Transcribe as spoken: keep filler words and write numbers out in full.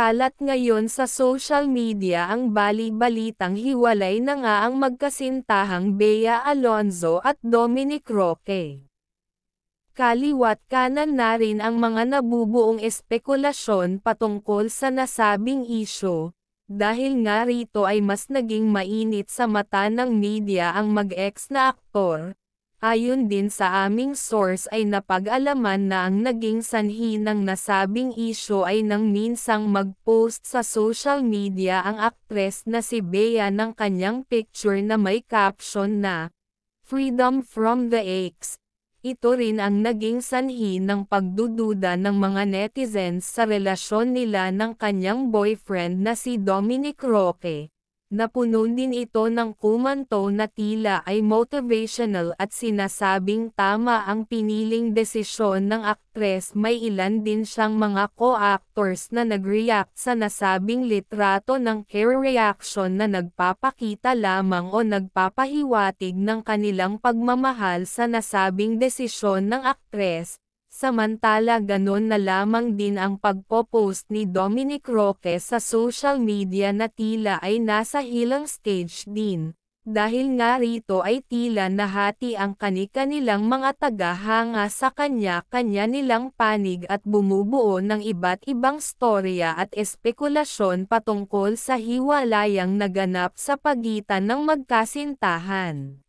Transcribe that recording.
Kumakalat ngayon sa social media ang bali-balitang hiwalay na nga ang magkasintahang Bea Alonzo at Dominic Roque. Kaliwa't kanan na rin ang mga nabubuong espekulasyon patungkol sa nasabing isyu, dahil nga rito ay mas naging mainit sa mata ng media ang mag-ex na aktor. Ayon din sa aming source ay napag-alaman na ang naging sanhi ng nasabing isyu ay nang minsang mag-post sa social media ang aktres na si Bea ng kanyang picture na may caption na, "Freedom from the Ex." Ito rin ang naging sanhi ng pagdududa ng mga netizens sa relasyon nila ng kanyang boyfriend na si Dominic Roque. Napuno din ito ng kumanto na tila ay motivational at sinasabing tama ang piniling desisyon ng aktres. May ilan din siyang mga co-actors na nag-react sa nasabing litrato ng care reaction na nagpapakita lamang o nagpapahiwatig ng kanilang pagmamahal sa nasabing desisyon ng aktres. Samantala ganon na lamang din ang pagpo-post ni Dominic Roque sa social media na tila ay nasa hilang stage din, dahil nga rito ay tila nahati ang kani-kanilang mga tagahanga sa kanya-kanya nilang panig at bumubuo ng iba't ibang storya at espekulasyon patungkol sa hiwalayang naganap sa pagitan ng magkasintahan.